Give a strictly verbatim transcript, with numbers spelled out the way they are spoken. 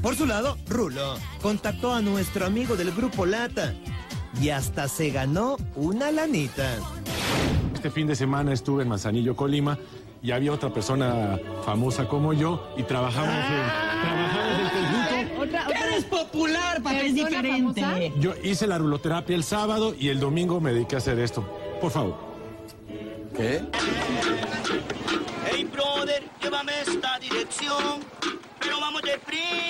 Por su lado, Rulo contactó a nuestro amigo del grupo Lata y hasta se ganó una lanita. Este fin de semana estuve en Manzanillo, Colima, y había otra persona famosa como yo y trabajamos en, trabajamos en conjunto. Otra, otra. Eres popular, para que es diferente. Famosa? Yo hice la ruloterapia el sábado y el domingo me dediqué a hacer esto. Por favor. ¿Qué? Hey, brother, llévame esta dirección, pero vamos de frente.